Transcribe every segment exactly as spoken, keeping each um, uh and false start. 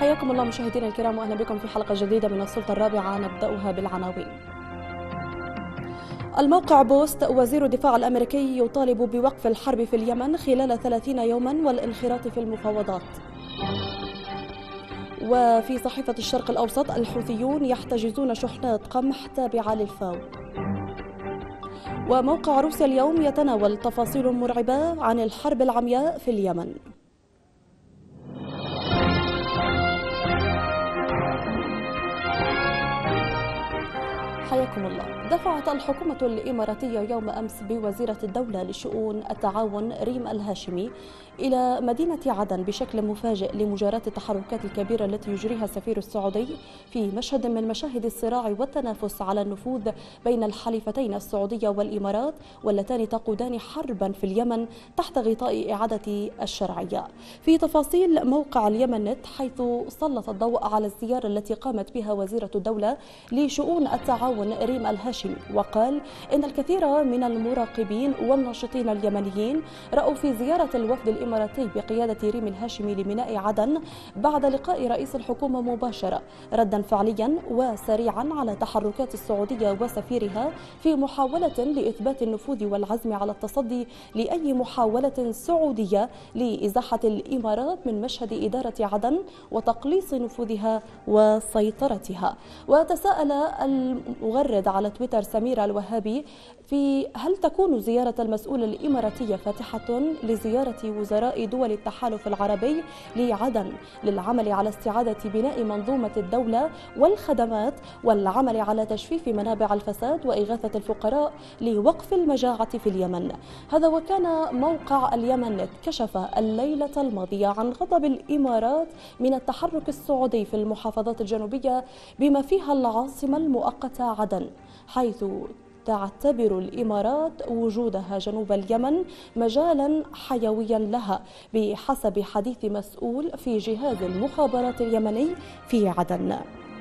حياكم الله مشاهدينا الكرام واهلا بكم في حلقه جديده من السلطه الرابعه. نبداها بالعناوين. الموقع بوست: وزير الدفاع الامريكي يطالب بوقف الحرب في اليمن خلال ثلاثين يوما والانخراط في المفاوضات. وفي صحيفه الشرق الاوسط: الحوثيون يحتجزون شحنات قمح تابعه للفاو. وموقع روسيا اليوم يتناول تفاصيل مرعبه عن الحرب العمياء في اليمن. حياكم الله. دفعت الحكومة الإماراتية يوم أمس بوزيرة الدولة لشؤون التعاون ريم الهاشمي إلى مدينة عدن بشكل مفاجئ لمجاراة التحركات الكبيرة التي يجريها السفير السعودي في مشهد من مشاهد الصراع والتنافس على النفوذ بين الحليفتين السعودية والإمارات، واللتان تقودان حربا في اليمن تحت غطاء إعادة الشرعية. في تفاصيل موقع اليمن نت، حيث سلط الضوء على الزيارة التي قامت بها وزيرة الدولة لشؤون التعاون ريم الهاشمي، وقال إن الكثير من المراقبين والناشطين اليمنيين رأوا في زيارة الوفد الإماراتي بقيادة ريم الهاشمي لميناء عدن بعد لقاء رئيس الحكومة مباشرة ردا فعليا وسريعا على تحركات السعودية وسفيرها في محاولة لإثبات النفوذ والعزم على التصدي لأي محاولة سعودية لإزاحة الإمارات من مشهد إدارة عدن وتقليص نفوذها وسيطرتها. وتساءل المغرد على تويتر سمير الوهابي في هل تكون زيارة المسؤول الإماراتية فاتحة لزيارة وزراء دول التحالف العربي لعدن للعمل على استعادة بناء منظومة الدولة والخدمات والعمل على تجفيف منابع الفساد وإغاثة الفقراء لوقف المجاعة في اليمن. هذا وكان موقع اليمن نت كشف الليلة الماضية عن غضب الإمارات من التحرك السعودي في المحافظات الجنوبية بما فيها العاصمة المؤقتة عدن، حيث تعتبر الإمارات وجودها جنوب اليمن مجالا حيويا لها بحسب حديث مسؤول في جهاز المخابرات اليمني في عدن.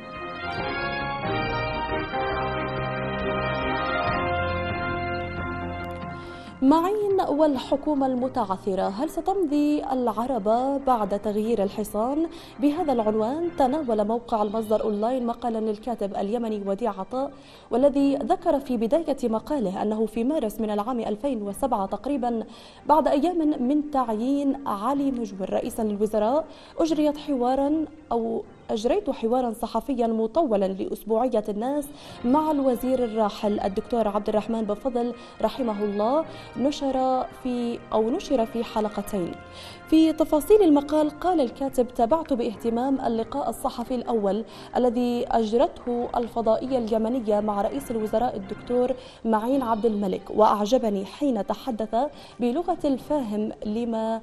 معين والحكومة المتعثرة، هل ستمضي العربة بعد تغيير الحصان؟ بهذا العنوان تناول موقع المصدر أونلاين مقالا للكاتب اليمني وديع عطاء، والذي ذكر في بداية مقاله أنه في مارس من العام ألفين وسبعة تقريبا، بعد أيام من تعيين علي مجبر رئيسا للوزراء، أجريت حوارا أو أجريت حوارا صحفيا مطولا لأسبوعية الناس مع الوزير الراحل الدكتور عبد الرحمن بن فضل رحمه الله، نشر في أو نشر في حلقتين. في تفاصيل المقال قال الكاتب: تابعت باهتمام اللقاء الصحفي الأول الذي أجرته الفضائية اليمنية مع رئيس الوزراء الدكتور معين عبد الملك، وأعجبني حين تحدث بلغة الفاهم لما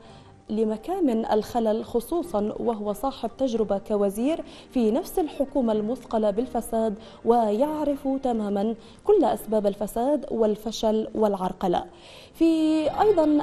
لمكامن الخلل، خصوصا وهو صاحب تجربة كوزير في نفس الحكومة المثقلة بالفساد ويعرف تماما كل أسباب الفساد والفشل والعرقلة. في أيضا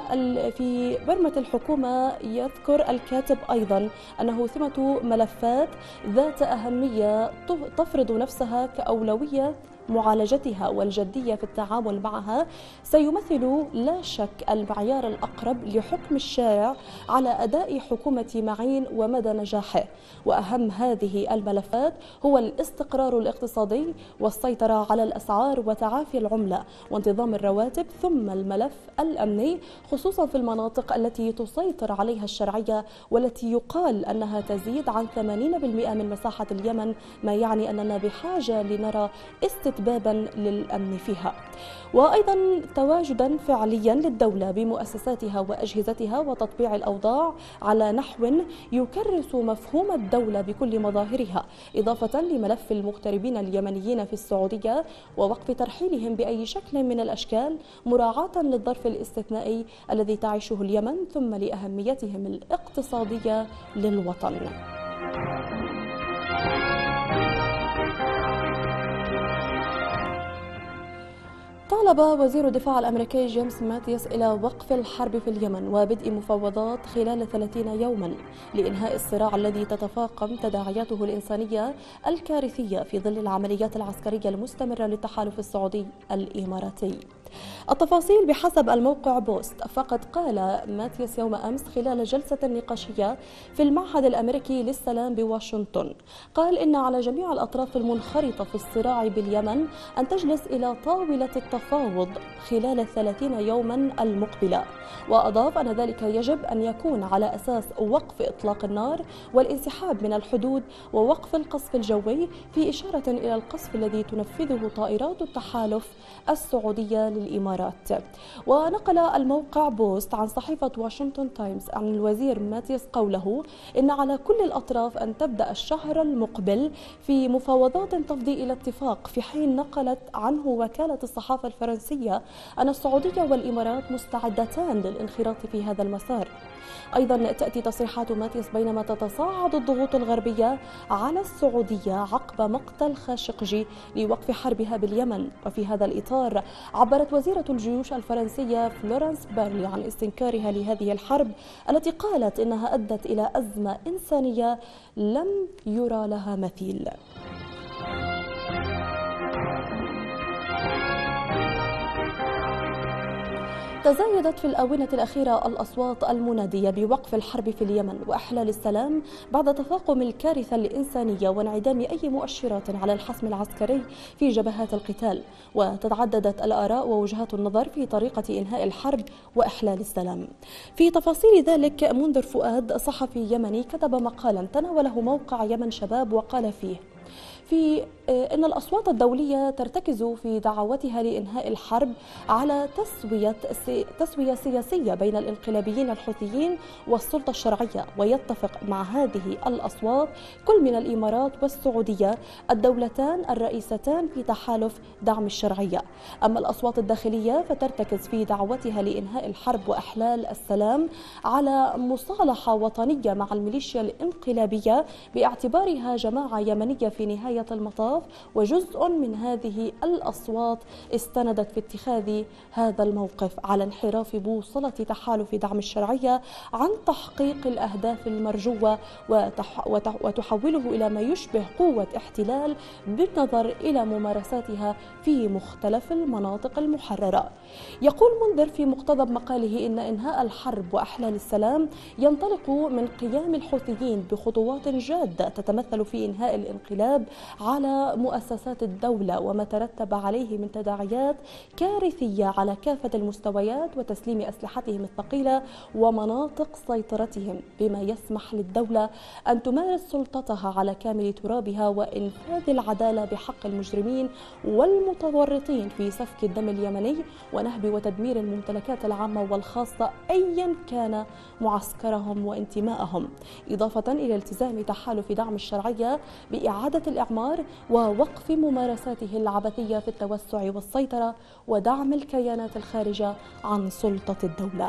في برمة الحكومة يذكر الكاتب أيضا أنه ثمة ملفات ذات أهمية تفرض نفسها كأولوية معالجتها والجدية في التعامل معها سيمثل لا شك المعيار الأقرب لحكم الشارع على أداء حكومة معين ومدى نجاحه. وأهم هذه الملفات هو الاستقرار الاقتصادي والسيطرة على الأسعار وتعافي العملة وانتظام الرواتب، ثم الملف الأمني خصوصا في المناطق التي تسيطر عليها الشرعية والتي يقال أنها تزيد عن ثمانين بالمئة من مساحة اليمن، ما يعني أننا بحاجة لنرى استثمار بابا للأمن فيها. وأيضا تواجدا فعليا للدولة بمؤسساتها وأجهزتها وتطبيع الأوضاع على نحو يكرس مفهوم الدولة بكل مظاهرها، إضافة لملف المغتربين اليمنيين في السعودية ووقف ترحيلهم بأي شكل من الأشكال، مراعاة للظرف الاستثنائي الذي تعيشه اليمن ثم لأهميتهم الاقتصادية للوطن. طالب وزير الدفاع الأمريكي جيمس ماتيس إلى وقف الحرب في اليمن وبدء مفاوضات خلال ثلاثين يوما لإنهاء الصراع الذي تتفاقم تداعياته الإنسانية الكارثية في ظل العمليات العسكرية المستمرة للتحالف السعودي الإماراتي. التفاصيل بحسب الموقع بوست. فقد قال ماتياس يوم أمس خلال جلسة نقاشية في المعهد الأمريكي للسلام بواشنطن، قال إن على جميع الأطراف المنخرطة في الصراع باليمن أن تجلس إلى طاولة التفاوض خلال الثلاثين يوما المقبلة، وأضاف أن ذلك يجب أن يكون على أساس وقف إطلاق النار والانسحاب من الحدود ووقف القصف الجوي، في إشارة إلى القصف الذي تنفذه طائرات التحالف السعودية للإمارات. ونقل الموقع بوست عن صحيفة واشنطن تايمز عن الوزير ماتياس قوله إن على كل الأطراف أن تبدأ الشهر المقبل في مفاوضات تفضي إلى اتفاق، في حين نقلت عنه وكالة الصحافة الفرنسية أن السعودية والإمارات مستعدتان للانخراط في هذا المسار. أيضا تأتي تصريحات ماتياس بينما تتصاعد الضغوط الغربية على السعودية عقب مقتل خاشقجي لوقف حربها باليمن. وفي هذا الإطار عبرت وزيرة الجيوش الفرنسية فلورانس بارلي عن استنكارها لهذه الحرب التي قالت إنها أدت إلى أزمة إنسانية لم يرى لها مثيل. تزايدت في الآونة الأخيرة الأصوات المنادية بوقف الحرب في اليمن وإحلال السلام بعد تفاقم الكارثة الإنسانية وانعدام أي مؤشرات على الحسم العسكري في جبهات القتال، وتعددت الآراء ووجهات النظر في طريقة إنهاء الحرب وإحلال السلام. في تفاصيل ذلك، منذر فؤاد صحفي يمني كتب مقالا تناوله موقع يمن شباب وقال فيه في إن الأصوات الدولية ترتكز في دعوتها لإنهاء الحرب على تسوية تسوية سياسية بين الانقلابيين الحوثيين والسلطة الشرعية، ويتفق مع هذه الأصوات كل من الإمارات والسعودية الدولتان الرئيستان في تحالف دعم الشرعية. أما الأصوات الداخلية فترتكز في دعوتها لإنهاء الحرب وإحلال السلام على مصالحة وطنية مع الميليشيا الانقلابية باعتبارها جماعة يمنية في نهاية المطاف، وجزء من هذه الأصوات استندت في اتخاذ هذا الموقف على انحراف بوصلة تحالف دعم الشرعية عن تحقيق الأهداف المرجوة وتحوله إلى ما يشبه قوة احتلال بالنظر إلى ممارساتها في مختلف المناطق المحررة. يقول منذر في مقتضب مقاله إن إنهاء الحرب وإحلال السلام ينطلق من قيام الحوثيين بخطوات جادة تتمثل في إنهاء الانقلاب على مؤسسات الدولة وما ترتب عليه من تداعيات كارثية على كافة المستويات، وتسليم أسلحتهم الثقيلة ومناطق سيطرتهم، بما يسمح للدولة أن تمارس سلطتها على كامل ترابها وإنفاذ العدالة بحق المجرمين والمتورطين في سفك الدم اليمني ونهب وتدمير الممتلكات العامة والخاصة أيا كان معسكرهم وانتمائهم، إضافة إلى التزام تحالف دعم الشرعية بإعادة الإعمار ووقف ممارساته العبثية في التوسع والسيطرة ودعم الكيانات الخارجة عن سلطة الدولة.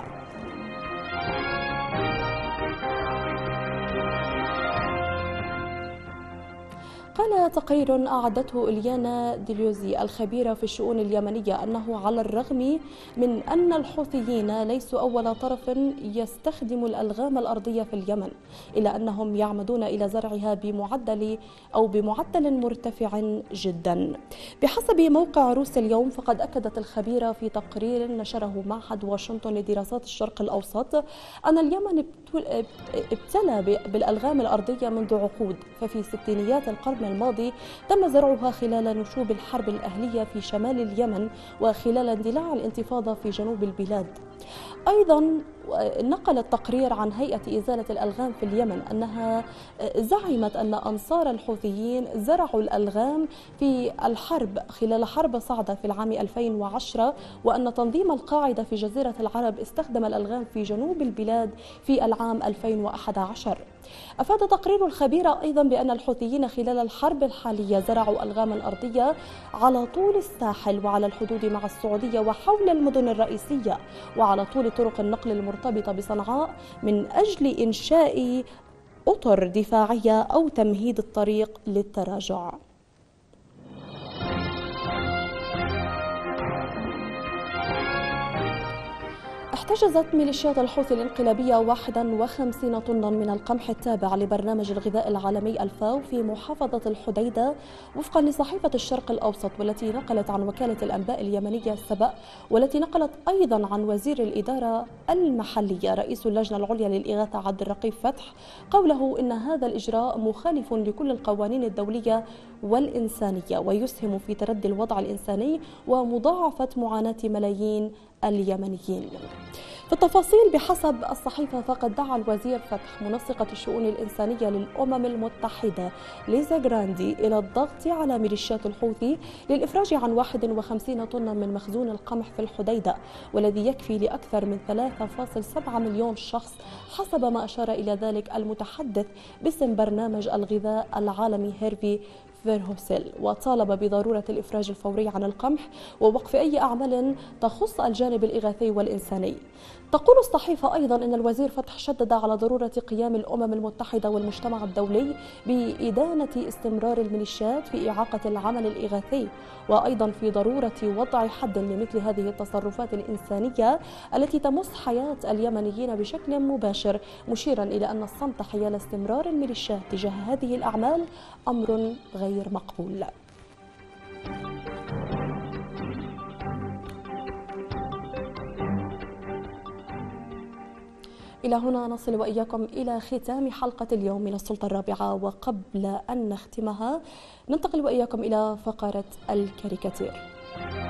قال تقرير أعدته إليانا ديليوزي الخبيرة في الشؤون اليمنية أنه على الرغم من أن الحوثيين ليسوا أول طرف يستخدم الألغام الأرضية في اليمن، إلا أنهم يعمدون إلى زرعها بمعدل أو بمعدل مرتفع جدا. بحسب موقع روس اليوم، فقد أكدت الخبيرة في تقرير نشره معهد واشنطن لدراسات الشرق الأوسط أن اليمن ابتلى بالألغام الأرضية منذ عقود، ففي ستينيات القرن الماضي تم زرعها خلال نشوب الحرب الأهلية في شمال اليمن وخلال اندلاع الانتفاضة في جنوب البلاد. أيضا نقل التقرير عن هيئة إزالة الألغام في اليمن أنها زعمت أن أنصار الحوثيين زرعوا الألغام في الحرب خلال حرب صعدة في العام ألفين وعشرة، وأن تنظيم القاعدة في جزيرة العرب استخدم الألغام في جنوب البلاد في العام ألفين وأحد عشر. أفاد تقرير الخبيرة أيضا بأن الحوثيين خلال الحرب الحالية زرعوا ألغاما أرضية على طول الساحل وعلى الحدود مع السعودية وحول المدن الرئيسية وعلى طول طرق النقل المرتبطة بصنعاء من أجل إنشاء أطر دفاعية أو تمهيد الطريق للتراجع. احتجزت ميليشيات الحوثي الانقلابية واحد وخمسين طنا من القمح التابع لبرنامج الغذاء العالمي الفاو في محافظة الحديدة وفقا لصحيفة الشرق الأوسط، والتي نقلت عن وكالة الأنباء اليمنية السبأ، والتي نقلت أيضا عن وزير الإدارة المحلية رئيس اللجنة العليا للإغاثة عبد الرقيب فتح قوله إن هذا الإجراء مخالف لكل القوانين الدولية والإنسانية ويسهم في تردي الوضع الإنساني ومضاعفة معاناة ملايين اليمنيين. في التفاصيل بحسب الصحيفة، فقد دعا الوزير فتح منسقة الشؤون الإنسانية للأمم المتحدة ليزا جراندي إلى الضغط على ميليشيات الحوثي للإفراج عن واحد وخمسين طنا من مخزون القمح في الحديدة، والذي يكفي لأكثر من ثلاثة فاصلة سبعة مليون شخص حسب ما أشار إلى ذلك المتحدث باسم برنامج الغذاء العالمي هيرفي فيرهوسيل، وطالب بضرورة الإفراج الفوري عن القمح ووقف أي أعمال تخص الجانب الإغاثي والإنساني. تقول الصحيفة أيضا أن الوزير فتح شدد على ضرورة قيام الأمم المتحدة والمجتمع الدولي بإدانة استمرار الميليشيات في إعاقة العمل الإغاثي، وأيضا في ضرورة وضع حد لمثل هذه التصرفات الإنسانية التي تمس حياة اليمنيين بشكل مباشر، مشيرا إلى أن الصمت حيال استمرار الميليشيات تجاه هذه الأعمال أمر غير مقبول. إلى هنا نصل وإياكم إلى ختام حلقة اليوم من السلطة الرابعة، وقبل أن نختمها ننتقل وإياكم إلى فقرة الكاريكاتير.